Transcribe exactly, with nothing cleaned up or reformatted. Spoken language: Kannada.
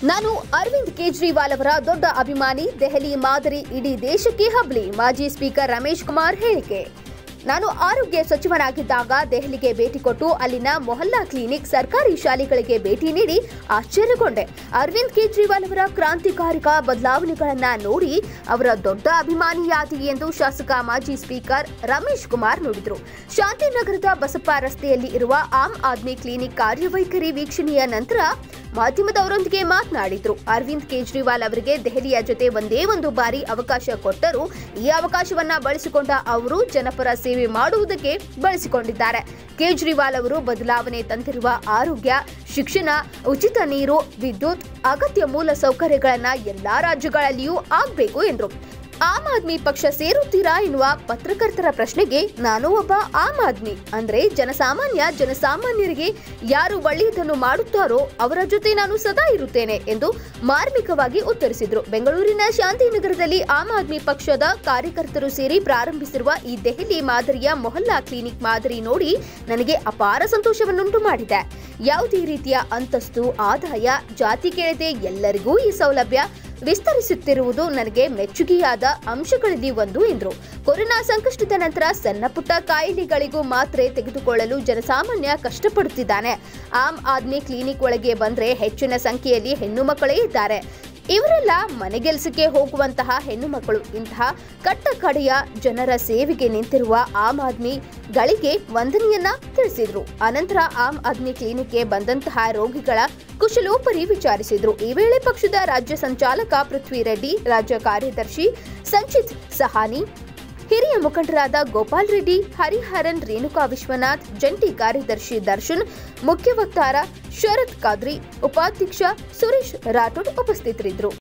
ನಾನು ಅರವಿಂದ್ ಕೇಜ್ರಿವಾಲ್ ಅವರ ದೊಡ್ಡ ಅಭಿಮಾನಿ. ದೆಹಲಿ ಮಾದರಿ ಇಡೀ ದೇಶಕ್ಕೆ ಹಬ್ಲಿ. ಮಾಜಿ ಸ್ಪೀಕರ್ ರಮೇಶ್ ಕುಮಾರ್ ಹೇಳಿಕೆ. ನಾನು ಆರೋಗ್ಯ ಸಚಿವನಾಗಿದ್ದಾಗ ದೆಹಲಿಗೆ ಭೇಟಿ ಕೊಟ್ಟು ಅಲ್ಲಿನ ಮೊಹಲ್ಲಾ ಕ್ಲಿನಿಕ್, ಸರ್ಕಾರಿ ಶಾಲೆಗಳಿಗೆ ಭೇಟಿ ನೀಡಿ ಆಶ್ಚರ್ಯಗೊಂಡೆ. ಅರವಿಂದ್ ಕೇಜ್ರಿವಾಲ್ ಅವರ ಕ್ರಾಂತಿಕಾರಿಕ ಬದಲಾವಣೆಗಳನ್ನ ನೋಡಿ ಅವರ ದೊಡ್ಡ ಅಭಿಮಾನಿಯಾದಿ ಎಂದು ಶಾಸಕ ಮಾಜಿ ಸ್ಪೀಕರ್ ರಮೇಶ್ ಕುಮಾರ್ ನುಡಿದರು. ಶಾಂತಿನಗರದ ಬಸಪ್ಪ ರಸ್ತೆಯಲ್ಲಿ ಇರುವ ಆಮ್ ಆದ್ಮಿ ಕ್ಲಿನಿಕ್ ಕಾರ್ಯವೈಖರಿ ವೀಕ್ಷಣೆಯ ನಂತರ ಮಾಧ್ಯಮದವರೊಂದಿಗೆ ಮಾತನಾಡಿದ್ರು. ಅರವಿಂದ್ ಕೇಜ್ರಿವಾಲ್ ಅವರಿಗೆ ದೆಹಲಿಯ ಜೊತೆ ಒಂದೇ ಒಂದು ಬಾರಿ ಅವಕಾಶ ಕೊಟ್ಟರು. ಈ ಅವಕಾಶವನ್ನ ಬಳಸಿಕೊಂಡ ಅವರು ಜನಪರ ಸೇವೆ ಮಾಡುವುದಕ್ಕೆ ಬಳಸಿಕೊಂಡಿದ್ದಾರೆ. ಕೇಜ್ರಿವಾಲ್ ಅವರು ಬದಲಾವಣೆ ತಂದಿರುವ ಆರೋಗ್ಯ, ಶಿಕ್ಷಣ, ಉಚಿತ ನೀರು, ವಿದ್ಯುತ್, ಅಗತ್ಯ ಮೂಲ ಸೌಕರ್ಯಗಳನ್ನ ಎಲ್ಲಾ ರಾಜ್ಯಗಳಲ್ಲಿಯೂ ಆಗಬೇಕು ಎಂದರು. ಆಮ್ ಆದ್ಮಿ ಪಕ್ಷ ಸೇರುತ್ತೀರಾ ಎನ್ನುವ ಪತ್ರಕರ್ತರ ಪ್ರಶ್ನೆಗೆ ನಾನು ಒಬ್ಬ ಆಮ್ ಆದ್ಮಿ ಅಂದ್ರೆ ಜನಸಾಮಾನ್ಯ ಜನಸಾಮಾನ್ಯರಿಗೆ ಯಾರು ಒಳ್ಳೆಯದನ್ನು ಮಾಡುತ್ತಾರೋ ಅವರ ಜೊತೆ ನಾನು ಸದಾ ಇರುತ್ತೇನೆ ಎಂದು ಮಾರ್ಮಿಕವಾಗಿ ಉತ್ತರಿಸಿದರು. ಬೆಂಗಳೂರಿನ ಶಾಂತಿನಗರದಲ್ಲಿ ಆಮ್ ಆದ್ಮಿ ಪಕ್ಷದ ಕಾರ್ಯಕರ್ತರು ಸೇರಿ ಪ್ರಾರಂಭಿಸಿರುವ ಈ ದೆಹಲಿ ಮಾದರಿಯ ಮೊಹಲ್ಲಾ ಕ್ಲಿನಿಕ್ ಮಾದರಿ ನೋಡಿ ನನಗೆ ಅಪಾರ ಸಂತೋಷವನ್ನುಂಟು ಮಾಡಿದೆ. ಯಾವುದೇ ರೀತಿಯ ಅಂತಸ್ತು, ಆದಾಯ, ಜಾತಿ ಕೇಳದೆ ಎಲ್ಲರಿಗೂ ಈ ಸೌಲಭ್ಯ ವಿಸ್ತರಿಸುತ್ತಿರುವುದು ನನಗೆ ಮೆಚ್ಚುಗೆಯಾದ ಅಂಶಗಳಲ್ಲಿ ಒಂದು ಎಂದರು. ಕೊರೋನಾ ಸಂಕಷ್ಟದ ನಂತರ ಸಣ್ಣ ಪುಟ್ಟ ಕಾಯಿಲೆಗಳಿಗೂ ಮಾತ್ರೆ ತೆಗೆದುಕೊಳ್ಳಲು ಜನಸಾಮಾನ್ಯ ಕಷ್ಟಪಡುತ್ತಿದ್ದಾನೆ. ಆಮ್ ಆದ್ಮಿ ಕ್ಲಿನಿಕ್ ಒಳಗೆ ಬಂದ್ರೆ ಹೆಚ್ಚಿನ ಸಂಖ್ಯೆಯಲ್ಲಿ ಹೆಣ್ಣು ಮಕ್ಕಳೇ ಇದ್ದಾರೆ. ಇವರೆಲ್ಲ ಮನೆಗೆಲಸಕ್ಕೆ ಹೋಗುವಂತಹ ಹೆಣ್ಣು ಮಕ್ಕಳು. ಇಂತಹ ಕಟ್ಟ ಕಡೆಯ ಜನರ ಸೇವೆಗೆ ನಿಂತಿರುವ ಆಮ್ ಆದ್ಮಿಗಳಿಗೆ ವಂದನೆಯನ್ನ ತಿಳಿಸಿದ್ರು. ಅನಂತರ ಆಮ್ ಆದ್ಮಿ ಕ್ಲಿನಿಕ್ಗೆ ಬಂದಂತಹ ರೋಗಿಗಳ ಕುಶಲೋಪರಿ ವಿಚಾರಿಸಿದ್ರು. ಈ ವೇಳೆ ಪಕ್ಷದ ರಾಜ್ಯ ಸಂಚಾಲಕ ಪೃಥ್ವಿ ರೆಡ್ಡಿ, ರಾಜ್ಯ ಕಾರ್ಯದರ್ಶಿ ಸಂಚಿತ್ ಸಹಾನಿ, ಹಿರಿಯ ಮುಖಂಡರಾದ ಗೋಪಾಲ್ ರೆಡ್ಡಿ, ಹರಿಹರನ್, ರೇಣುಕಾ ವಿಶ್ವನಾಥ್, ಜಂಟಿ ಕಾರ್ಯದರ್ಶಿ ದರ್ಶನ್, ಮುಖ್ಯ ವಕ್ತಾರ ಶರತ್ ಖಾದ್ರಿ, ಉಪಾಧ್ಯಕ್ಷ ಸುರೇಶ್ ರಾಠೋಡ್ ಉಪಸ್ಥಿತರಿದ್ದರು.